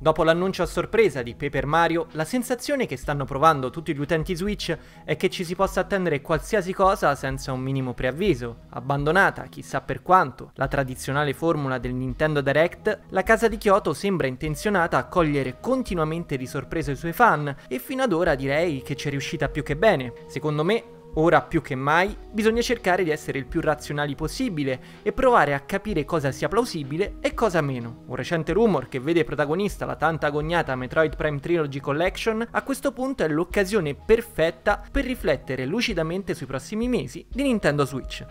Dopo l'annuncio a sorpresa di Paper Mario, la sensazione che stanno provando tutti gli utenti Switch è che ci si possa attendere qualsiasi cosa senza un minimo preavviso. Abbandonata, chissà per quanto, la tradizionale formula del Nintendo Direct, la casa di Kyoto sembra intenzionata a cogliere continuamente di sorpresa i suoi fan e fino ad ora direi che ci è riuscita più che bene. Secondo me, ora più che mai, bisogna cercare di essere il più razionali possibile e provare a capire cosa sia plausibile e cosa meno. Un recente rumor che vede protagonista la tanto agognata Metroid Prime Trilogy Collection a questo punto è l'occasione perfetta per riflettere lucidamente sui prossimi mesi di Nintendo Switch.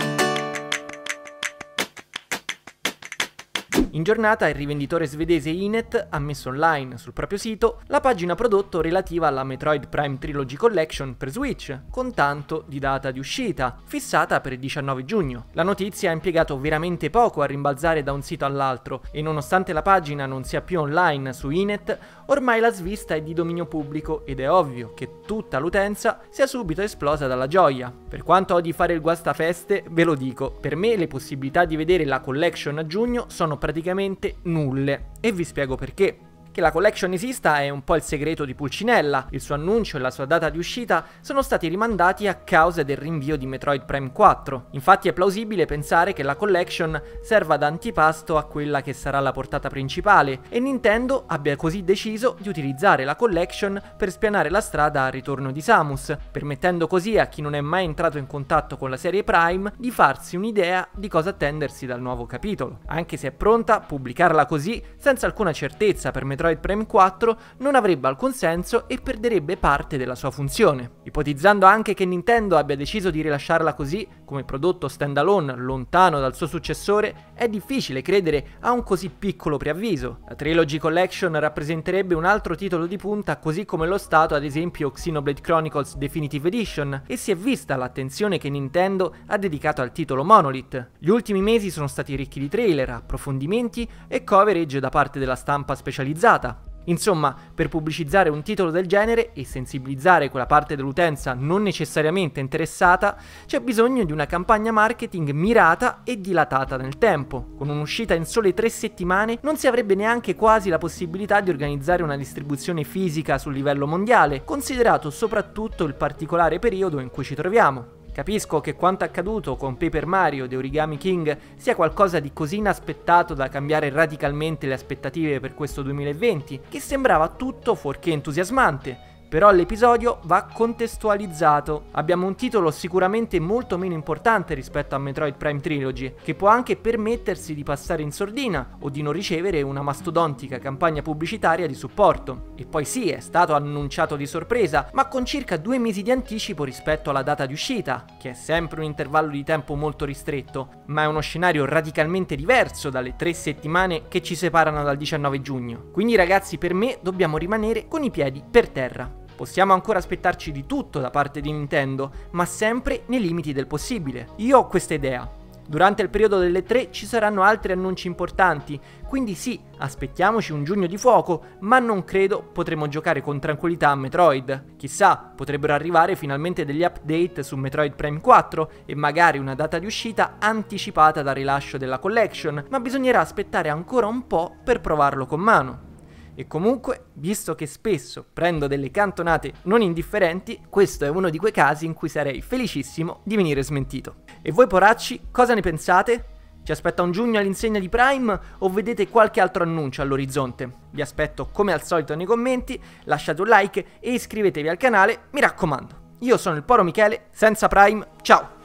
In giornata il rivenditore svedese Inet ha messo online sul proprio sito la pagina prodotto relativa alla Metroid Prime Trilogy Collection per Switch, con tanto di data di uscita, fissata per il 19 giugno. La notizia ha impiegato veramente poco a rimbalzare da un sito all'altro e nonostante la pagina non sia più online su Inet, ormai la svista è di dominio pubblico ed è ovvio che tutta l'utenza sia subito esplosa dalla gioia. Per quanto odi fare il guastafeste, ve lo dico, per me le possibilità di vedere la collection a giugno sono praticamente nulle, e vi spiego perché. Che la collection esista è un po' il segreto di Pulcinella, il suo annuncio e la sua data di uscita sono stati rimandati a causa del rinvio di Metroid Prime 4, infatti è plausibile pensare che la collection serva da antipasto a quella che sarà la portata principale e Nintendo abbia così deciso di utilizzare la collection per spianare la strada al ritorno di Samus, permettendo così a chi non è mai entrato in contatto con la serie Prime di farsi un'idea di cosa attendersi dal nuovo capitolo. Anche se è pronta, pubblicarla così, senza alcuna certezza per Metroid Prime 4 non avrebbe alcun senso e perderebbe parte della sua funzione. Ipotizzando anche che Nintendo abbia deciso di rilasciarla così, come prodotto standalone lontano dal suo successore, è difficile credere a un così piccolo preavviso. La Trilogy Collection rappresenterebbe un altro titolo di punta, così come lo stato ad esempio Xenoblade Chronicles Definitive Edition, e si è vista l'attenzione che Nintendo ha dedicato al titolo Monolith. Gli ultimi mesi sono stati ricchi di trailer, approfondimenti e coverage da parte della stampa specializzata. Insomma, per pubblicizzare un titolo del genere e sensibilizzare quella parte dell'utenza non necessariamente interessata, c'è bisogno di una campagna marketing mirata e dilatata nel tempo. Con un'uscita in sole 3 settimane non si avrebbe neanche quasi la possibilità di organizzare una distribuzione fisica sul livello mondiale, considerato soprattutto il particolare periodo in cui ci troviamo. Capisco che quanto accaduto con Paper Mario The Origami King sia qualcosa di così inaspettato da cambiare radicalmente le aspettative per questo 2020, che sembrava tutto fuorché entusiasmante. Però l'episodio va contestualizzato. Abbiamo un titolo sicuramente molto meno importante rispetto a Metroid Prime Trilogy, che può anche permettersi di passare in sordina o di non ricevere una mastodontica campagna pubblicitaria di supporto. E poi sì, è stato annunciato di sorpresa, ma con circa 2 mesi di anticipo rispetto alla data di uscita, che è sempre un intervallo di tempo molto ristretto, ma è uno scenario radicalmente diverso dalle 3 settimane che ci separano dal 19 giugno. Quindi ragazzi, per me dobbiamo rimanere con i piedi per terra. Possiamo ancora aspettarci di tutto da parte di Nintendo, ma sempre nei limiti del possibile. Io ho questa idea. Durante il periodo delle 3 ci saranno altri annunci importanti, quindi sì, aspettiamoci un giugno di fuoco, ma non credo potremo giocare con tranquillità a Metroid. Chissà, potrebbero arrivare finalmente degli update su Metroid Prime 4 e magari una data di uscita anticipata dal rilascio della collection, ma bisognerà aspettare ancora un po' per provarlo con mano. E comunque, visto che spesso prendo delle cantonate non indifferenti, questo è uno di quei casi in cui sarei felicissimo di venire smentito. E voi poracci, cosa ne pensate? Ci aspetta un giugno all'insegna di Prime o vedete qualche altro annuncio all'orizzonte? Vi aspetto come al solito nei commenti, lasciate un like e iscrivetevi al canale, mi raccomando. Io sono il Poro Michele, senza Prime, ciao!